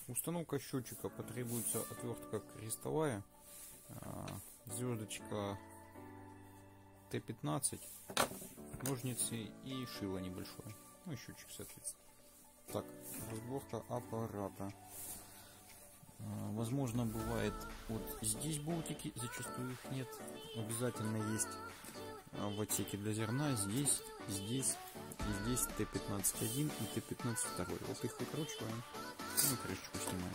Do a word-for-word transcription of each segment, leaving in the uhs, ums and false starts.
Установка счетчика потребуется отвертка крестовая, звездочка Т пятнадцать, ножницы и шило небольшое, ну и счетчик, соответственно. Так, разборка аппарата. Возможно, бывает вот здесь болтики, зачастую их нет. Обязательно есть в отсеке для зерна, здесь, здесь и здесь Т пятнадцать один и Т пятнадцать два. Вот их выкручиваем, ну, крышечку снимаем.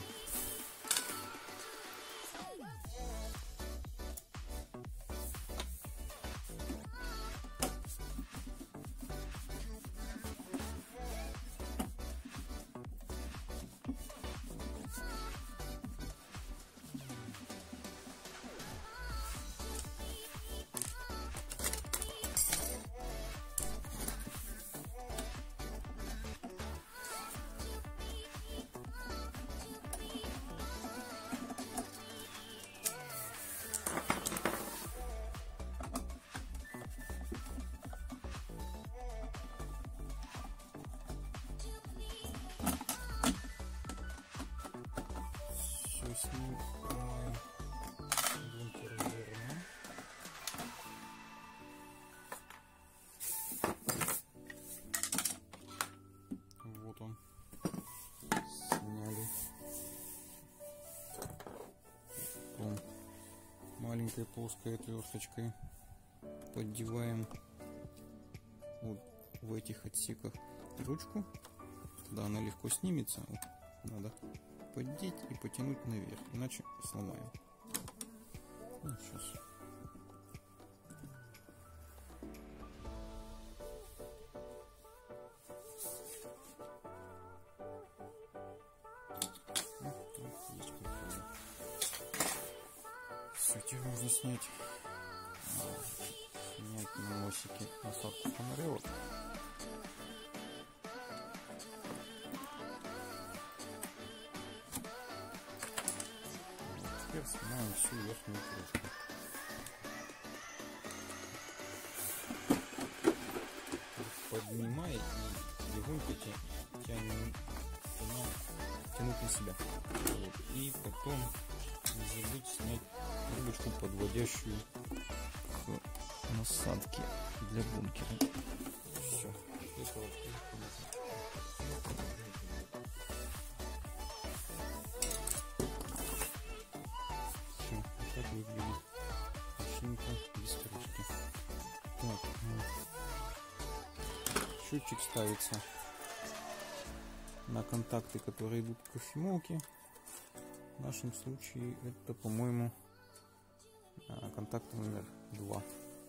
Снимаем бункер зерна. Вот он. Сняли. Потом маленькой плоской отверточкой поддеваем вот в этих отсеках ручку. Тогда она легко снимется. Вот, надо поддеть и потянуть наверх, иначе сломаем. Ну, сейчас. Все, теперь можно снять, снять на носике насадку фонаревок. Теперь снимаем всю верхнюю крышку. Поднимай и легонько тянем, тянуть на себя. Вот. И потом не забудь снять трубочку, подводящую к насадке для бункера. Все. Так выглядит машинка без крышки. Так, счетчик ставится на контакты, которые идут к кофемолке. В нашем случае это, по-моему, контакт номер два.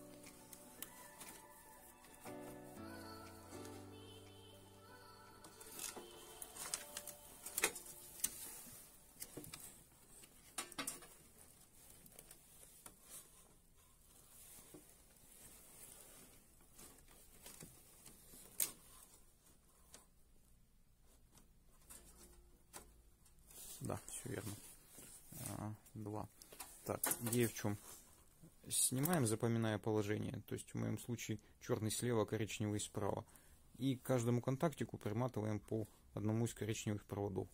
Да, все верно. А, два. Так, идея в чем? Снимаем, запоминая положение. То есть в моем случае черный слева, коричневый справа. И к каждому контактику приматываем по одному из коричневых проводов.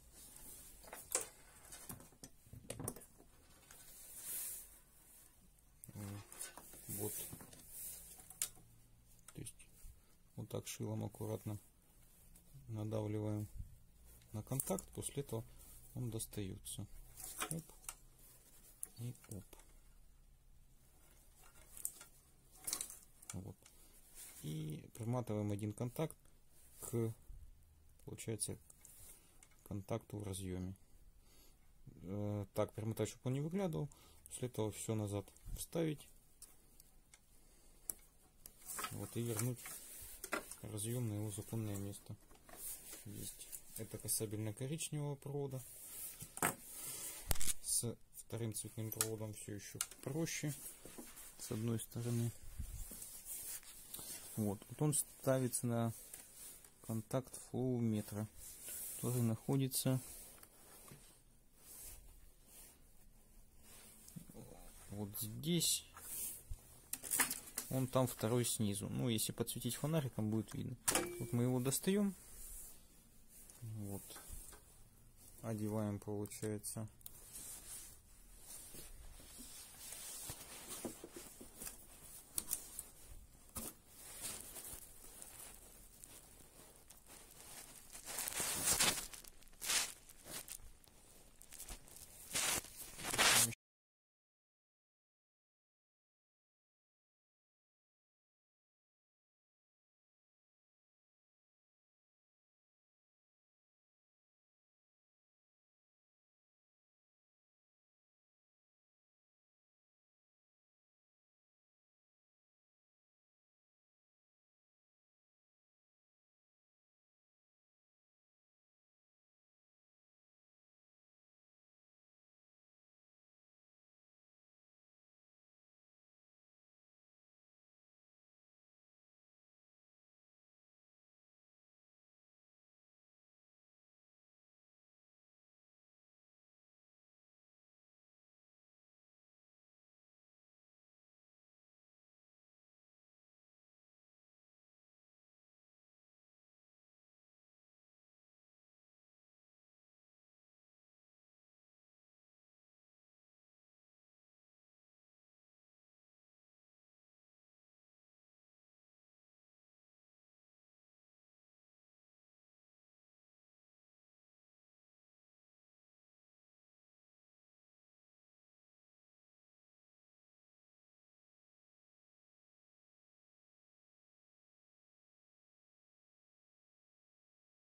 Вот. То есть вот так шилом аккуратно надавливаем на контакт. После этого он достается. Оп. И оп. Вот. И приматываем один контакт к, получается, контакту в разъеме. Э, так, примотать, чтобы он не выглядывал. После этого все назад вставить. Вот, и вернуть разъем на его законное место. Есть. Это касабельно коричневого провода. С вторым цветным проводом все еще проще. С одной стороны. Вот. Вот он ставится на контакт флоуметра, который находится вот здесь. Он там второй снизу. Ну, если подсветить фонариком, будет видно. Вот мы его достаем. Вот. одеваем, получается,